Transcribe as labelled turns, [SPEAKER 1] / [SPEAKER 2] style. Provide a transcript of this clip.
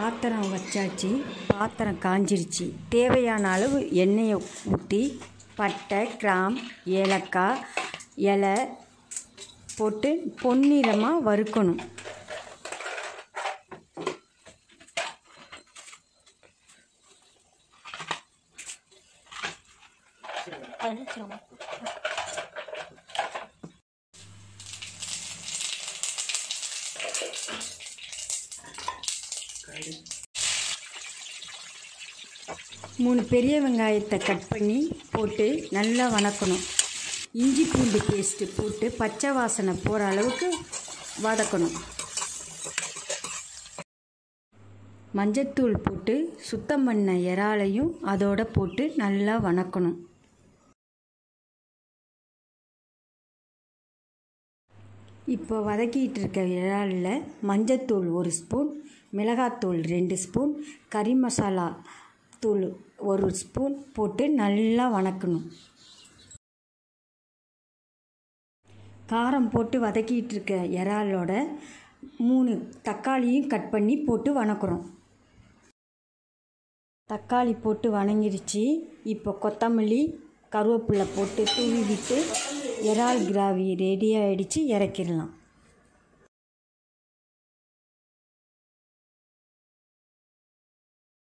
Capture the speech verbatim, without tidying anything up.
[SPEAKER 1] பாத்திரம் வச்சாச்சு. பாத்திரம் காஞ்சிருச்சு. தேவையான அளவு எண்ணெயை ஊற்றி பட்டை, கிராம், ஏலக்காய் இலை போட்டு பொன்னிறமாக வறுக்கணும். மூணு பெரிய வெங்காயத்தை கட் பண்ணி போட்டு நல்லா வதக்கணும். இஞ்சி பூண்டு பேஸ்ட்டு போட்டு பச்சை வாசனை போகிற அளவுக்கு வதக்கணும். மஞ்சத்தூள் போட்டு சுத்தம் பண்ண இறாலையும் அதோட போட்டு நல்லா வதக்கணும். இப்போ வதக்கிட்டு இருக்க இறாலில் மஞ்சத்தூள் ஒரு ஸ்பூன், மிளகாத்தூள் ரெண்டு ஸ்பூன், கறி மசாலா தூள் ஒரு ஸ்பூன் போட்டு நல்லா வதக்கணும். காரம் போட்டு வதக்கிட்டு இருக்க இறாலோட மூணு தக்காளியும் கட் பண்ணி போட்டு வதக்குறோம். தக்காளி போட்டு வதங்கிருச்சு. இப்போ கொத்தமல்லி, கருவேப்பிலை போட்டு தூவி விட்டு இறால் கிராவி ரெடி ஆகிடுச்சு. இறக்கிடலாம்.